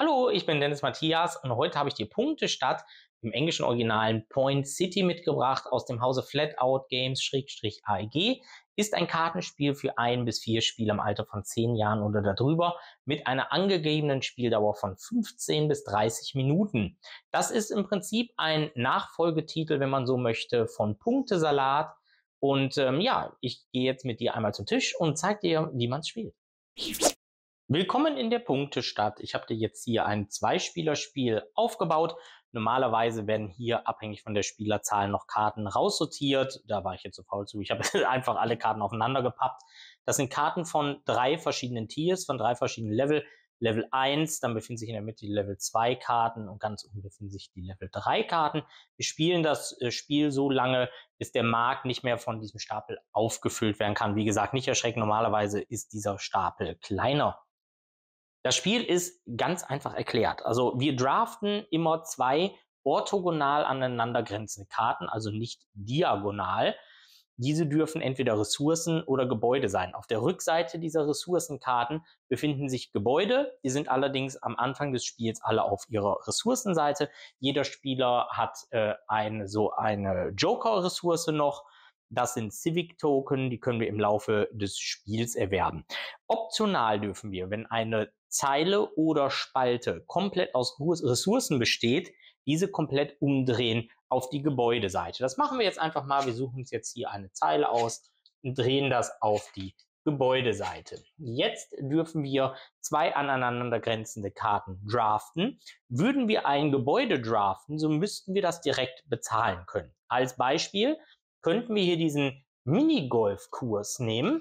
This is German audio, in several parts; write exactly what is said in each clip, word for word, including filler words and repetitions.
Hallo, ich bin Dennis Matthias und heute habe ich dir Punktestadt im englischen Originalen Point City mitgebracht aus dem Hause Flatout Games-A E G. Ist ein Kartenspiel für ein bis vier Spieler im Alter von zehn Jahren oder darüber mit einer angegebenen Spieldauer von fünfzehn bis dreißig Minuten. Das ist im Prinzip ein Nachfolgetitel, wenn man so möchte, von Punktesalat. Und ähm, ja, ich gehe jetzt mit dir einmal zum Tisch und zeige dir, wie man es spielt. Willkommen in der Punktestadt. Ich habe dir jetzt hier ein Zwei-Spieler-Spiel aufgebaut. Normalerweise werden hier abhängig von der Spielerzahl noch Karten raussortiert. Da war ich jetzt so faul zu. Ich habe einfach alle Karten aufeinander gepappt. Das sind Karten von drei verschiedenen Tiers, von drei verschiedenen Level. Level eins, dann befinden sich in der Mitte die Level zwei Karten und ganz unten befinden sich die Level drei Karten. Wir spielen das Spiel so lange, bis der Markt nicht mehr von diesem Stapel aufgefüllt werden kann. Wie gesagt, nicht erschrecken, normalerweise ist dieser Stapel kleiner. Das Spiel ist ganz einfach erklärt. Also wir draften immer zwei orthogonal aneinander grenzende Karten, also nicht diagonal. Diese dürfen entweder Ressourcen oder Gebäude sein. Auf der Rückseite dieser Ressourcenkarten befinden sich Gebäude. Die sind allerdings am Anfang des Spiels alle auf ihrer Ressourcenseite. Jeder Spieler hat äh, eine, so eine Joker-Ressource noch. Das sind Civic Token, die können wir im Laufe des Spiels erwerben. Optional dürfen wir, wenn eine Zeile oder Spalte komplett aus Ressourcen besteht, diese komplett umdrehen auf die Gebäudeseite. Das machen wir jetzt einfach mal. Wir suchen uns jetzt hier eine Zeile aus und drehen das auf die Gebäudeseite. Jetzt dürfen wir zwei aneinander grenzende Karten draften. Würden wir ein Gebäude draften, so müssten wir das direkt bezahlen können. Als Beispiel könnten wir hier diesen Minigolf-Kurs nehmen,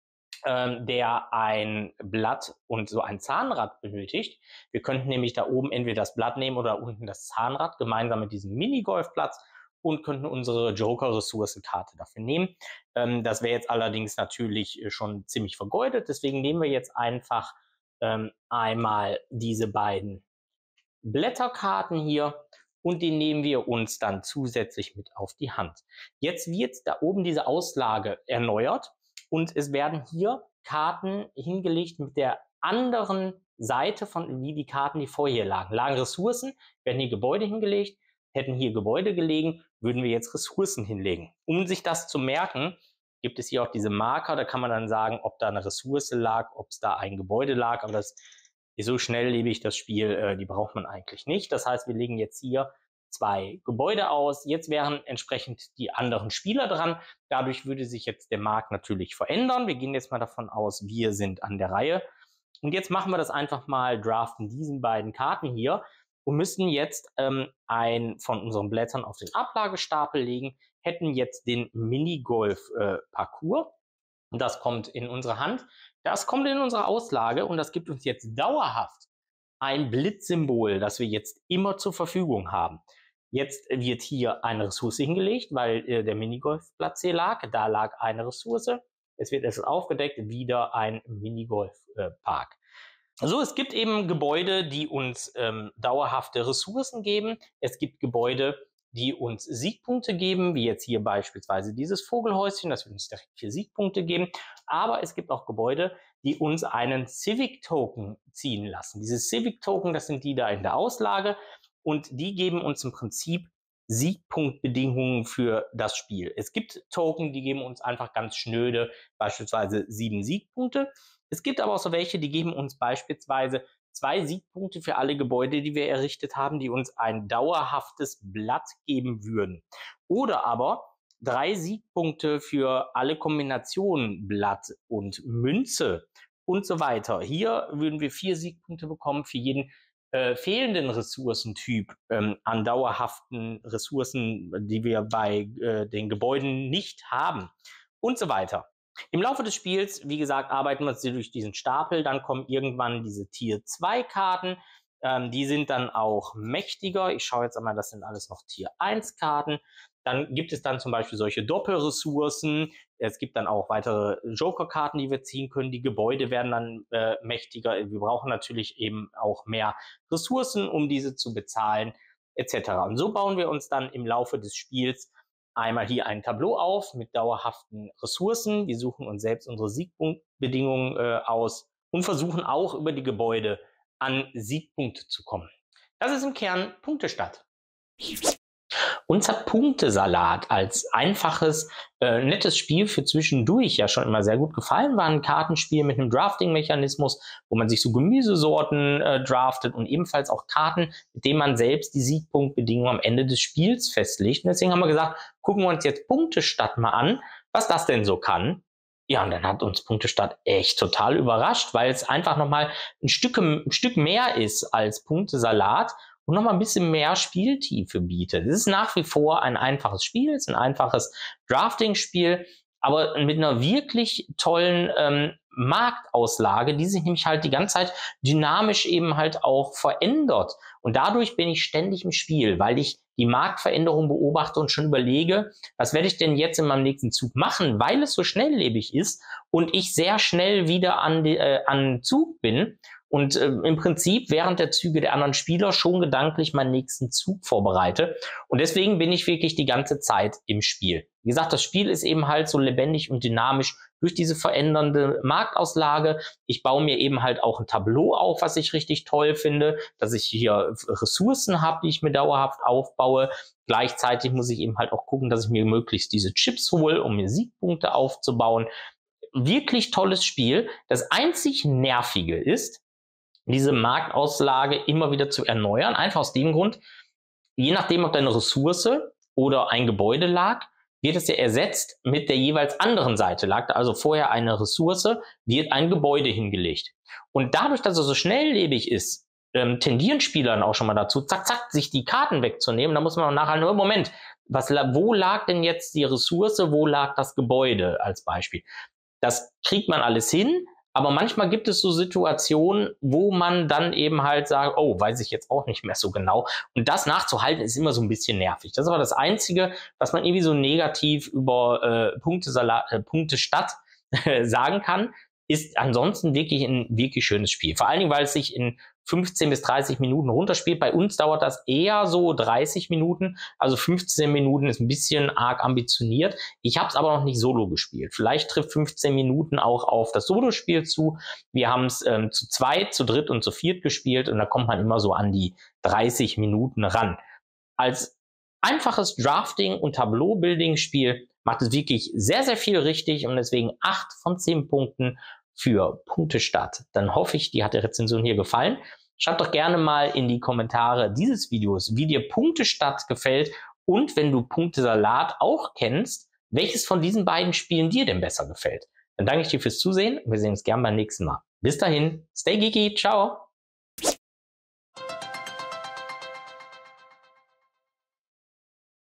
ähm, der ein Blatt und so ein Zahnrad benötigt. Wir könnten nämlich da oben entweder das Blatt nehmen oder unten das Zahnrad gemeinsam mit diesem Minigolfplatz und könnten unsere Joker-Ressourcenkarte dafür nehmen. Ähm, das wäre jetzt allerdings natürlich schon ziemlich vergeudet, deswegen nehmen wir jetzt einfach ähm, einmal diese beiden Blätterkarten hier und die nehmen wir uns dann zusätzlich mit auf die Hand. Jetzt wird da oben diese Auslage erneuert und es werden hier Karten hingelegt mit der anderen Seite von wie die Karten, die vorher lagen. Lagen Ressourcen, werden hier Gebäude hingelegt, hätten hier Gebäude gelegen, würden wir jetzt Ressourcen hinlegen. Um sich das zu merken, gibt es hier auch diese Marker, da kann man dann sagen, ob da eine Ressource lag, ob es da ein Gebäude lag, aber das ist so schnelllebig, das Spiel, äh, die braucht man eigentlich nicht. Das heißt, wir legen jetzt hier zwei Gebäude aus. Jetzt wären entsprechend die anderen Spieler dran. Dadurch würde sich jetzt der Markt natürlich verändern. Wir gehen jetzt mal davon aus, wir sind an der Reihe. Und jetzt machen wir das einfach mal, draften diesen beiden Karten hier und müssen jetzt ähm, ein von unseren Blättern auf den Ablagestapel legen, hätten jetzt den Minigolf-Parcours. Äh, und das kommt in unsere Hand. Das kommt in unsere Auslage und das gibt uns jetzt dauerhaft ein Blitzsymbol, das wir jetzt immer zur Verfügung haben. Jetzt wird hier eine Ressource hingelegt, weil äh, der Minigolfplatz hier lag. Da lag eine Ressource. Es wird erst aufgedeckt, wieder ein Minigolfpark. Äh, so, es gibt eben Gebäude, die uns ähm, dauerhafte Ressourcen geben. Es gibt Gebäude, die uns Siegpunkte geben, wie jetzt hier beispielsweise dieses Vogelhäuschen, das wird uns direkt vier Siegpunkte geben. Aber es gibt auch Gebäude, die uns einen Civic Token ziehen lassen. Diese Civic Token, das sind die da in der Auslage und die geben uns im Prinzip Siegpunktbedingungen für das Spiel. Es gibt Token, die geben uns einfach ganz schnöde, beispielsweise sieben Siegpunkte. Es gibt aber auch so welche, die geben uns beispielsweise zwei Siegpunkte für alle Gebäude, die wir errichtet haben, die uns ein dauerhaftes Blatt geben würden. Oder aber drei Siegpunkte für alle Kombinationen Blatt und Münze und so weiter. Hier würden wir vier Siegpunkte bekommen für jeden äh, fehlenden Ressourcentyp ähm, an dauerhaften Ressourcen, die wir bei äh, den Gebäuden nicht haben und so weiter. Im Laufe des Spiels, wie gesagt, arbeiten wir uns durch diesen Stapel, dann kommen irgendwann diese Tier zwei Karten, ähm, die sind dann auch mächtiger. Ich schaue jetzt einmal, das sind alles noch Tier eins Karten. Dann gibt es dann zum Beispiel solche Doppelressourcen. Es gibt dann auch weitere Joker-Karten, die wir ziehen können. Die Gebäude werden dann äh, mächtiger. Wir brauchen natürlich eben auch mehr Ressourcen, um diese zu bezahlen, et cetera. Und so bauen wir uns dann im Laufe des Spiels einmal hier ein Tableau auf mit dauerhaften Ressourcen. Wir suchen uns selbst unsere Siegpunktbedingungen äh, aus und versuchen auch über die Gebäude an Siegpunkte zu kommen. Das ist im Kern Punktestadt. Unser Punktesalat als einfaches, äh, nettes Spiel für zwischendurch ja schon immer sehr gut gefallen, war ein Kartenspiel mit einem Drafting-Mechanismus, wo man sich so Gemüsesorten äh, draftet und ebenfalls auch Karten, mit denen man selbst die Siegpunktbedingungen am Ende des Spiels festlegt. Und deswegen haben wir gesagt, gucken wir uns jetzt Punktestadt mal an, was das denn so kann. Ja, und dann hat uns Punktestadt echt total überrascht, weil es einfach nochmal ein Stück, ein Stück mehr ist als Punktesalat und nochmal ein bisschen mehr Spieltiefe bietet. Es ist nach wie vor ein einfaches Spiel, es ist ein einfaches Drafting-Spiel, aber mit einer wirklich tollen ähm, Marktauslage, die sich nämlich halt die ganze Zeit dynamisch eben halt auch verändert. Und dadurch bin ich ständig im Spiel, weil ich die Marktveränderung beobachte und schon überlege, was werde ich denn jetzt in meinem nächsten Zug machen, weil es so schnelllebig ist und ich sehr schnell wieder an, die, äh, an Zug bin und äh, im Prinzip während der Züge der anderen Spieler schon gedanklich meinen nächsten Zug vorbereite. Und deswegen bin ich wirklich die ganze Zeit im Spiel. Wie gesagt, das Spiel ist eben halt so lebendig und dynamisch durch diese verändernde Marktauslage. Ich baue mir eben halt auch ein Tableau auf, was ich richtig toll finde, dass ich hier Ressourcen habe, die ich mir dauerhaft aufbaue. Gleichzeitig muss ich eben halt auch gucken, dass ich mir möglichst diese Chips hole, um mir Siegpunkte aufzubauen. Wirklich tolles Spiel. Das einzig Nervige ist, diese Marktauslage immer wieder zu erneuern. Einfach aus dem Grund, je nachdem, ob deine Ressource oder ein Gebäude lag, wird es ja ersetzt mit der jeweils anderen Seite. Lag da also vorher eine Ressource, wird ein Gebäude hingelegt. Und dadurch, dass es so schnelllebig ist, ähm, tendieren Spieler dann auch schon mal dazu, zack, zack, sich die Karten wegzunehmen. Da muss man nachher nur, Moment, was, wo lag denn jetzt die Ressource, wo lag das Gebäude als Beispiel? Das kriegt man alles hin, aber manchmal gibt es so Situationen, wo man dann eben halt sagt, oh, weiß ich jetzt auch nicht mehr so genau. Und das nachzuhalten ist immer so ein bisschen nervig. Das ist aber das Einzige, was man irgendwie so negativ über äh, Punktesalat, äh, Punktestadt sagen kann, ist ansonsten wirklich ein wirklich schönes Spiel. Vor allen Dingen, weil es sich in fünfzehn bis dreißig Minuten runterspielt. Bei uns dauert das eher so dreißig Minuten, also fünfzehn Minuten ist ein bisschen arg ambitioniert. Ich habe es aber noch nicht solo gespielt. Vielleicht trifft fünfzehn Minuten auch auf das Solo-Spiel zu. Wir haben es ähm, zu zweit, zu dritt und zu viert gespielt und da kommt man immer so an die dreißig Minuten ran. Als einfaches Drafting- und Tableau-Building-Spiel macht es wirklich sehr, sehr viel richtig und deswegen acht von zehn Punkten für Punktestadt. Dann hoffe ich, dir hat die Rezension hier gefallen. Schreib doch gerne mal in die Kommentare dieses Videos, wie dir Punktestadt gefällt und wenn du Punktesalat auch kennst, welches von diesen beiden Spielen dir denn besser gefällt. Dann danke ich dir fürs Zusehen und wir sehen uns gerne beim nächsten Mal. Bis dahin, stay geeky, ciao!